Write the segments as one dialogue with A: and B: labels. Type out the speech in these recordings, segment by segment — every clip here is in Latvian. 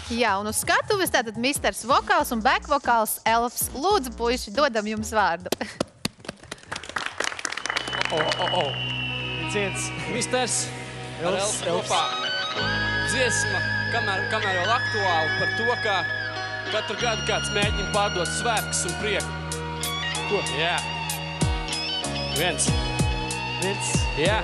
A: Jā, un uz skatuves tātad misters vokāls un back vokāls Elfs. Lūdzu, puiši, dodam jums vārdu.
B: Ciens.
C: Misters Elfs kopā. Dziesma, kamēr vēl aktuāli par to, ka katru gadu kāds mēģina pārdot svētkus un prieku.
B: Ko?
C: Jā. Viens. Jā.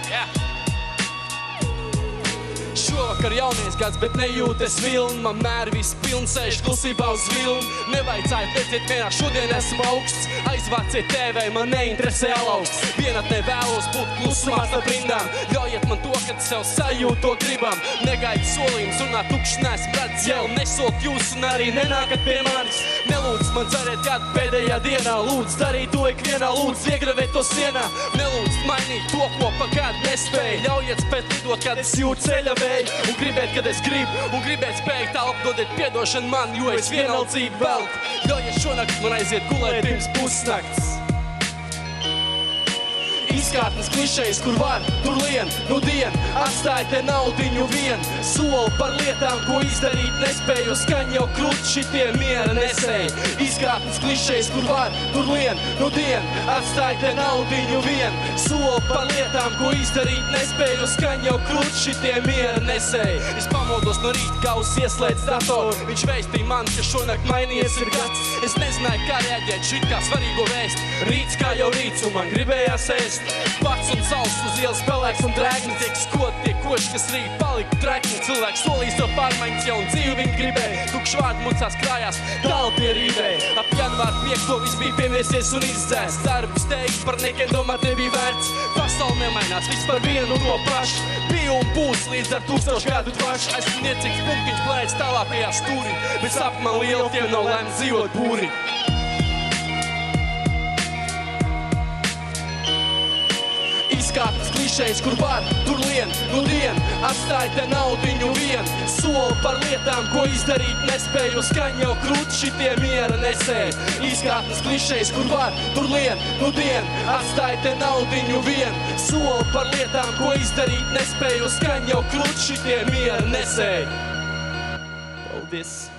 C: Šovakar jaunies gads, bet nejūties vilni. Man mēri viss pilns, sēž klusībā uz vilni. Nevajadzēja redzēt vienā, šodien esmu augsts. Aizvāciet TV, man neinteresē alauksts. Vienatnē vēlos būt klusumā starp rindām. Ļaujiet man to, kad sev sajūt to gribam. Negaidu solījums, runāt tukšs neesmu redz jau. Nesolt jūs un arī nenākat pie manis. Nelūdz man cerēt gadu pēdējā dienā. Lūdz darīt to ikvienā, lūdz iegravēt to sienā. Nelūdz mainīt to, ko pa kādu nespēju. Ļaujiet spēt lidot, kad es jūtu ceļa vēju. Un gribēt, kad es gribu, un gribēt spēju tālp, dodiet piedošanu man, jo es vienaldzīgi velku. Ļaujiet šonakt man aiziet gulēt pirms pusnakts. Izkārtnes klišejas, kur var, tur lien, nu dien, atstāj te naudiņu vien. Soli par lietām, ko izdarīt nespēju, skaņ jau krūt šitie miera nesēji. Izkārtnes klišejas, kur var, tur lien, nu dien, atstāj te naudiņu vien. Soli par lietām, ko izdarīt nespēju, skaņ jau krūt šitie miera nesēji. Es pamodos no rīta, kā uz ieslēdz datoru. Viņš vēstīja man, ka šonakt mainījies ir gads. Es nezināju, kā reaģēt šit kā svarīgo vēst. Rīts kā jau rīts, un man gribējās ēst. Pats un sauss uz ielas pelēks un drēgni. Tiek skot, tiek koši, kas rīt palika trekni. Cilvēks solīs to pārmaiņas, jaunu dzīvi viņi gribēja. Tukši vārdi mucās krājās, tālu tie rīvēja. Ap janvāru 5. viss bija piemērsies un izdzēsts. Darbu steigts par nekiem domāt nebija vērts. Pasauli nemainās, viss par vienu to pašu. Bija un būs līdz ar 1000 gadu dvašu. Esmu niecīgs punktiņš plēc tālākajā stūri. Bet sapni man lieli, tiem nav lēmts dzīvot būri. Izkārtnes klišejas, kur var, tur lien, nu dien, atstāj te naudiņu vien. Soli par lietām, ko izdarīt nespēju, skaņ jau krūt šitie miera nesēji. Izkārtnes klišejas, kur var, tur lien, nu dien, atstāj te naudiņu vien. Soli par lietām, ko izdarīt nespēju, skaņ jau krūt šitie miera nesēji. Paldies!